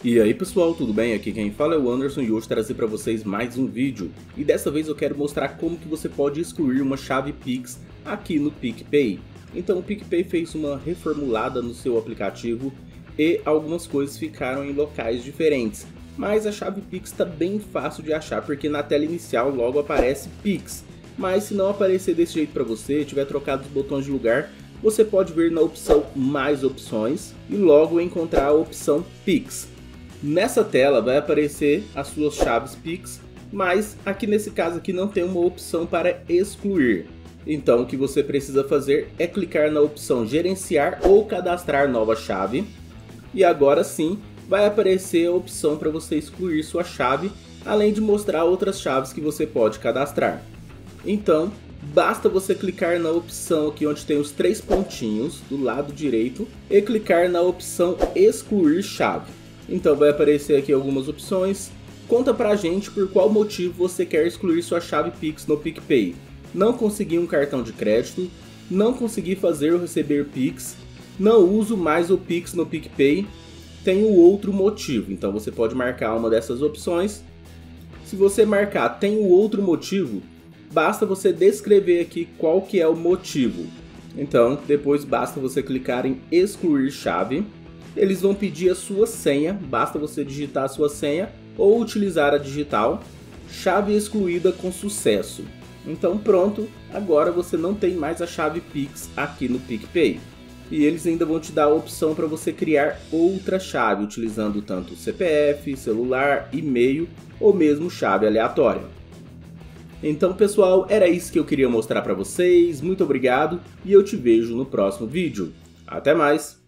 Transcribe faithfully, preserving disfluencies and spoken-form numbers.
E aí pessoal, tudo bem? Aqui quem fala é o Anderson e hoje trazer para vocês mais um vídeo. E dessa vez eu quero mostrar como que você pode excluir uma chave Pix aqui no PicPay. Então o PicPay fez uma reformulada no seu aplicativo e algumas coisas ficaram em locais diferentes. Mas a chave Pix está bem fácil de achar porque na tela inicial logo aparece Pix. Mas se não aparecer desse jeito para você, tiver trocado os botões de lugar, você pode vir na opção Mais Opções e logo encontrar a opção Pix. Nessa tela vai aparecer as suas chaves Pix, mas aqui nesse caso aqui não tem uma opção para excluir. Então o que você precisa fazer é clicar na opção Gerenciar ou Cadastrar Nova Chave. E agora sim vai aparecer a opção para você excluir sua chave, além de mostrar outras chaves que você pode cadastrar. Então basta você clicar na opção aqui onde tem os três pontinhos do lado direito e clicar na opção Excluir Chave. Então vai aparecer aqui algumas opções. Conta pra gente por qual motivo você quer excluir sua chave Pix no PicPay. Não consegui um cartão de crédito, não consegui fazer ou receber Pix, não uso mais o Pix no PicPay, tenho outro motivo. Então você pode marcar uma dessas opções. Se você marcar tenho outro motivo, basta você descrever aqui qual que é o motivo. Então depois basta você clicar em excluir chave. Eles vão pedir a sua senha, basta você digitar a sua senha ou utilizar a digital. Chave excluída com sucesso. Então pronto, agora você não tem mais a chave Pix aqui no PicPay. E eles ainda vão te dar a opção para você criar outra chave, utilizando tanto C P F, celular, e-mail ou mesmo chave aleatória. Então pessoal, era isso que eu queria mostrar para vocês, muito obrigado e eu te vejo no próximo vídeo. Até mais!